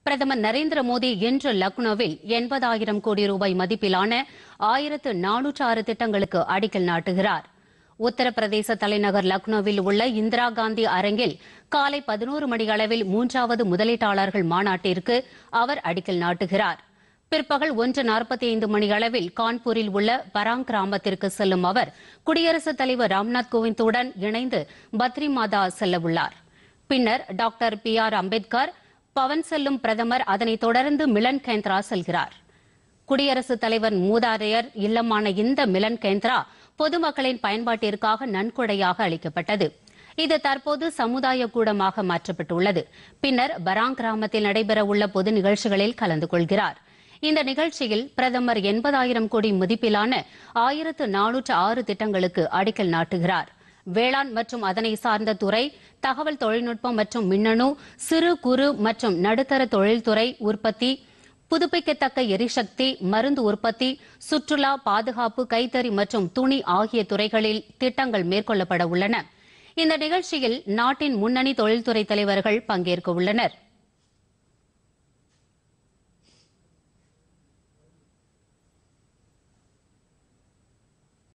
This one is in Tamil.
பிரதமர் நரேந்திர மோடி இன்று லக்னோவில் 80,000 கோடி ரூபாய் மதிப்பிலான 1406 திட்டங்களுக்கு அடிக்கல் நாட்டுகிறார். உத்தரப்பிரதேச தலைநகர் லக்னோவில் உள்ள இந்திரா காந்தி அரங்கில் காலை 11 மணி அளவில் 3வது முதலீட்டாளர்கள் மாநாட்டிற்கு அவர் அடிக்கல் நாட்டுகிறார். பிற்பகல் 1:45 மணி அளவில் கான்பூரில் உள்ள பராங் கிராமத்திற்கு செல்லும் அவர் குடியரசுத் தலைவர் ராம்நாத் கோவிந்துடன் இணைந்து பத்ரி மாதா செல்லவுள்ளார். பின்னர் டாக்டர் பி.ஆர். அம்பேத்கர் பவன் செல்லும் பிரதமர் அதனைத் தொடர்ந்து மிலன் கேந்திரா செல்கிறார். குடியரசுத் தலைவர் மூதாதையர் இல்லமான இந்த மிலன் கேந்திரா பொதுமக்களின் பயன்பாட்டிற்காக நன்கொடையாக அளிக்கப்பட்டது. இது தற்போது சமுதாய கூடமாக மாற்றப்பட்டுள்ளது. பின்னர் பராங் கிராமத்தில் நடைபெறவுள்ள பொது நிகழ்ச்சிகளில் கலந்து கொள்கிறார். இந்த நிகழ்ச்சியில் பிரதமர் 80,000 கோடி மதிப்பிலான 1406 திட்டங்களுக்கு அடிக்கல் நாட்டுகிறார். வேளாண் மற்றும் அதனை சார்ந்த துறை, தகவல் தொழில்நுட்பம் மற்றும் மின்னணு, சிறு குறு மற்றும் நடுத்தர தொழில்துறை, உற்பத்தி, புதுப்பிக்கத்தக்க எரிசக்தி, மருந்து உற்பத்தி, சுற்றுலா, பாதுகாப்பு, கைத்தறி மற்றும் துணி ஆகிய துறைகளில் திட்டங்கள் மேற்கொள்ளப்பட உள்ளன. இந்த நிகழ்ச்சியில் நாட்டின் முன்னணி தொழில்துறை தலைவர்கள் பங்கேற்க உள்ளனர்.